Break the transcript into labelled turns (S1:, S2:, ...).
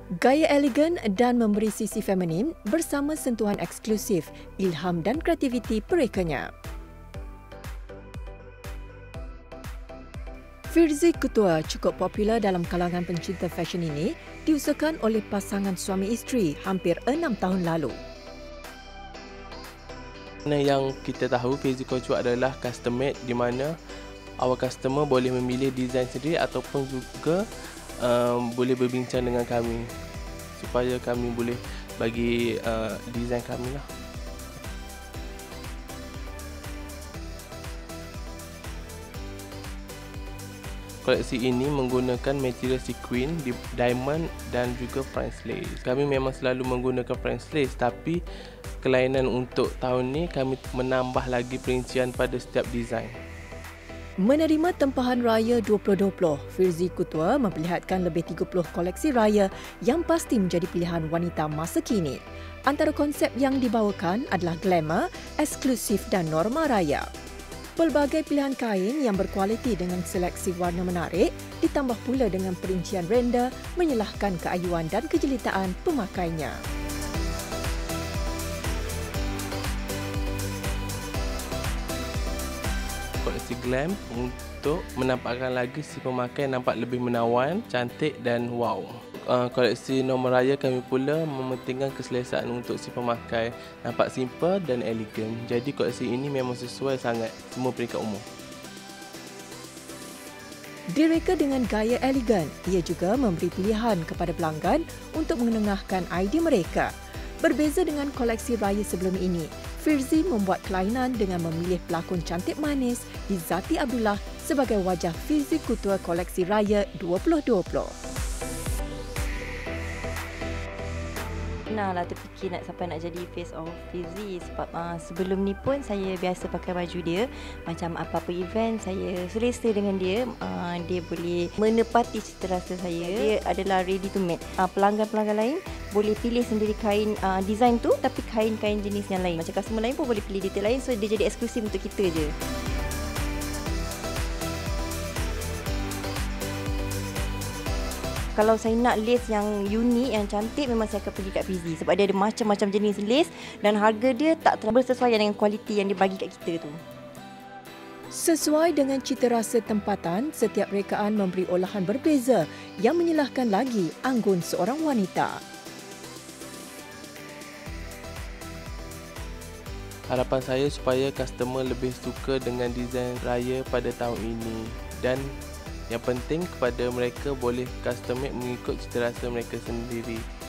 S1: Gaya elegan dan memberi sisi feminin bersama sentuhan eksklusif, ilham dan kreativiti perekanya. Firzi Kutua cukup popular dalam kalangan pencinta fashion ini diusahakan oleh pasangan suami isteri hampir 6 tahun lalu.
S2: Yang kita tahu Firzi Kutua adalah custom made di mana our customer boleh memilih desain sendiri ataupun juga boleh berbincang dengan kami supaya kami boleh bagi desain kami lah. Koleksi ini menggunakan material sequin, diamond dan juga French lace. Kami memang selalu menggunakan French lace, tapi kelainan untuk tahun ni kami menambah lagi perincian pada setiap desain.
S1: Menerima tempahan raya 2020, Firzi Kutua memperlihatkan lebih 30 koleksi raya yang pasti menjadi pilihan wanita masa kini. Antara konsep yang dibawakan adalah glamour, eksklusif dan norma raya. Pelbagai pilihan kain yang berkualiti dengan seleksi warna menarik ditambah pula dengan perincian renda menyelahkan keayuan dan kejelitaan pemakainya.
S2: Koleksi glam untuk menampakkan lagi si pemakai nampak lebih menawan, cantik dan wow. Koleksi norma raya kami pula mementingkan keselesaan untuk si pemakai, nampak simple dan elegan. Jadi koleksi ini memang sesuai sangat semua peringkat umur.
S1: Direka dengan gaya elegan, ia juga memberi pilihan kepada pelanggan untuk mengenengahkan idea mereka. Berbeza dengan koleksi raya sebelum ini, Firzi membuat kelainan dengan memilih pelakon cantik manis Izzati Abdullah sebagai wajah Firzi Kutua koleksi raya 2020.
S3: Pernahlah terfikir sampai nak jadi face of Firzi sebab sebelum ni pun saya biasa pakai baju dia. Macam apa-apa event saya selesa dengan dia. Dia boleh menepati cita rasa saya. Dia adalah ready to made. Pelanggan-pelanggan lain boleh pilih sendiri kain design tu, tapi kain-kain jenis yang lain. Macam customer lain pun boleh pilih detail lain, so dia jadi eksklusif untuk kita je. Kalau saya nak lace yang unik, yang cantik, memang saya akan pergi kat Firzi sebab dia ada macam-macam jenis lace dan harga dia tak terlalu bersesuaian dengan kualiti yang dia bagi kat kita tu.
S1: Sesuai dengan cita rasa tempatan, setiap rekaan memberi olahan berbeza yang menyelahkan lagi anggun seorang wanita.
S2: Harapan saya supaya customer lebih suka dengan desain raya pada tahun ini, dan yang penting kepada mereka boleh custom made mengikut cita rasa mereka sendiri.